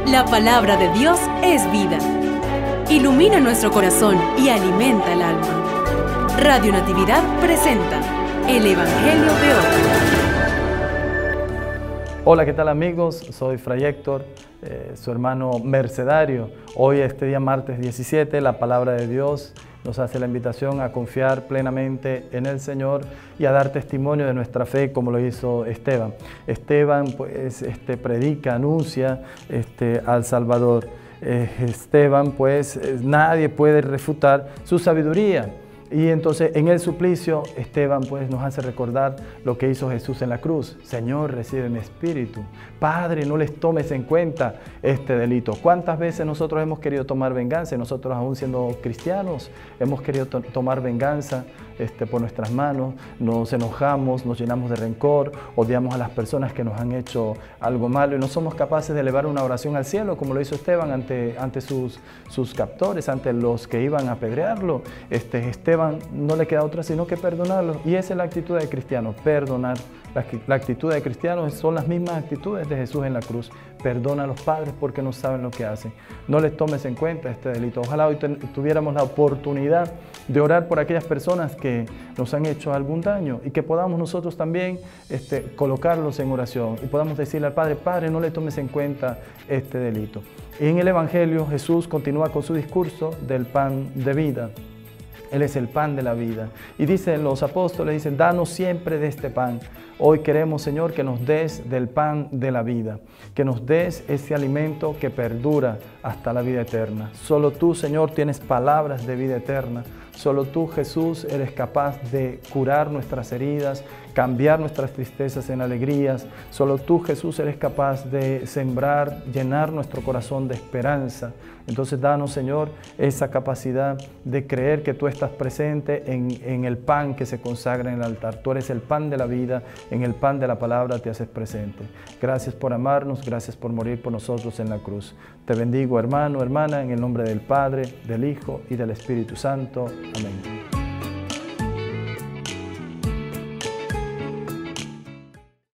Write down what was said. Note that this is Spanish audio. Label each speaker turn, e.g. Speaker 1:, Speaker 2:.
Speaker 1: La palabra de Dios es vida. Ilumina nuestro corazón y alimenta el alma. Radio Natividad presenta el Evangelio de hoy.
Speaker 2: Hola, ¿qué tal amigos? Soy Fray Héctor, su hermano mercedario. Hoy, este día martes 17, la palabra de Dios nos hace la invitación a confiar plenamente en el Señor y a dar testimonio de nuestra fe como lo hizo Esteban. Esteban pues predica, anuncia al Salvador. Esteban pues nadie puede refutar su sabiduría. Y entonces en el suplicio Esteban pues nos hace recordar lo que hizo Jesús en la cruz. Señor, recibe mi espíritu. Padre, no les tomes en cuenta este delito. ¿Cuántas veces nosotros hemos querido tomar venganza? Nosotros aún siendo cristianos hemos querido tomar venganza por nuestras manos. Nos enojamos, nos llenamos de rencor, odiamos a las personas que nos han hecho algo malo y no somos capaces de elevar una oración al cielo como lo hizo Esteban ante sus captores, ante los que iban a apedrearlo. Esteban no le queda otra sino que perdonarlo, y esa es la actitud de cristiano, perdonar. La actitud de cristianos son las mismas actitudes de Jesús en la cruz. Perdona a los padres porque no saben lo que hacen. No les tomes en cuenta este delito. Ojalá hoy tuviéramos la oportunidad de orar por aquellas personas que nos han hecho algún daño y que podamos nosotros también colocarlos en oración y podamos decirle al Padre: Padre, no le tomes en cuenta este delito. Y en el Evangelio Jesús continúa con su discurso del pan de vida. Él es el pan de la vida. Y dicen los apóstoles, dicen: danos siempre de este pan. Hoy queremos, Señor, que nos des del pan de la vida, que nos des ese alimento que perdura hasta la vida eterna. Solo tú, Señor, tienes palabras de vida eterna. Solo tú, Jesús, eres capaz de curar nuestras heridas, cambiar nuestras tristezas en alegrías. Solo tú, Jesús, eres capaz de sembrar, llenar nuestro corazón de esperanza. Entonces, danos, Señor, esa capacidad de creer que tú estás presente en el pan que se consagra en el altar. Tú eres el pan de la vida, en el pan de la palabra te haces presente. Gracias por amarnos, gracias por morir por nosotros en la cruz. Te bendigo, hermano, hermana, en el nombre del Padre, del Hijo y del Espíritu Santo. Amén.